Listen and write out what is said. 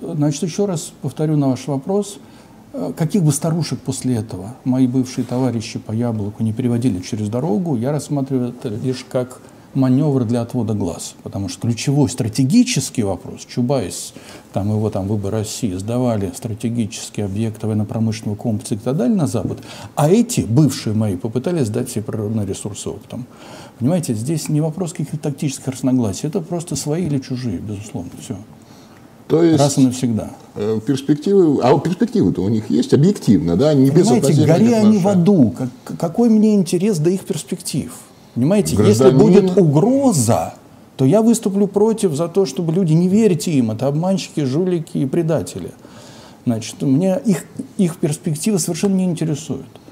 Значит, еще раз повторю на ваш вопрос. Каких бы старушек после этого мои бывшие товарищи по яблоку не переводили через дорогу, я рассматриваю это лишь как маневр для отвода глаз. Потому что ключевой стратегический вопрос, Чубайс, там его там «Выбор России» сдавали стратегические объекты военно-промышленного комплекса и так далее на Запад, а эти, бывшие мои, попытались сдать все природные ресурсы оптом. Понимаете, здесь не вопрос каких-то тактических разногласий, это просто свои или чужие, безусловно, все. То есть, раз и навсегда. Перспективы-то у них есть объективно, да? Не без понимаете, гори они в аду. Какой мне интерес до их перспектив? Понимаете, если будет угроза, то я выступлю против за то, чтобы люди не верьте им. Это обманщики, жулики и предатели. Значит, меня их перспективы совершенно не интересуют.